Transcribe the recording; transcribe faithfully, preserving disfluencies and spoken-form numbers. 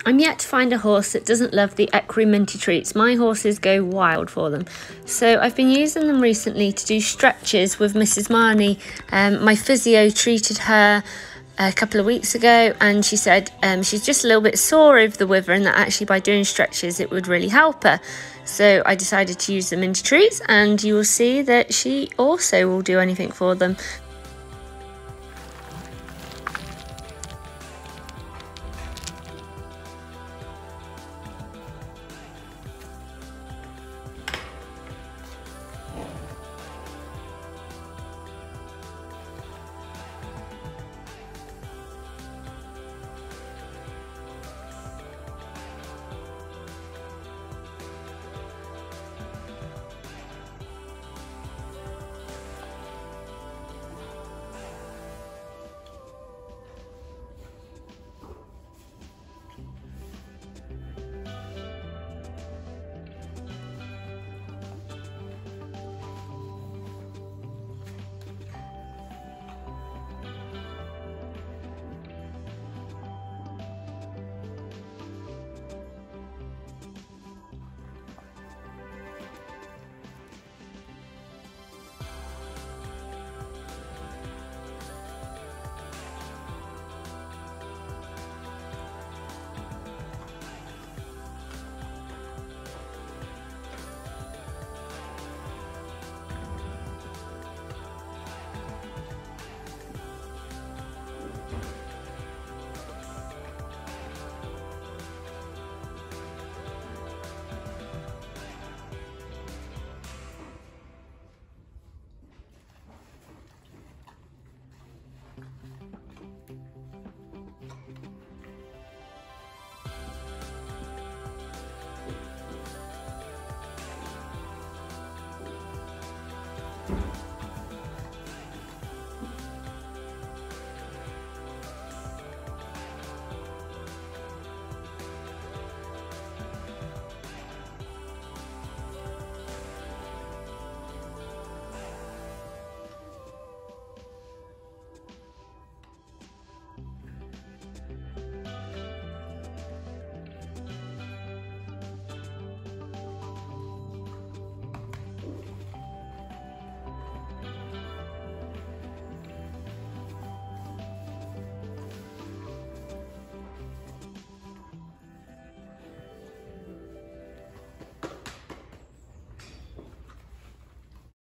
I'm yet to find a horse that doesn't love the Equerry Minty treats. My horses go wild for them. So I've been using them recently to do stretches with Missus Marnie. Um, my physio treated her a couple of weeks ago, and she said um, she's just a little bit sore over the wither, and that actually by doing stretches it would really help her. So I decided to use them into treats, and you will see that she also will do anything for them.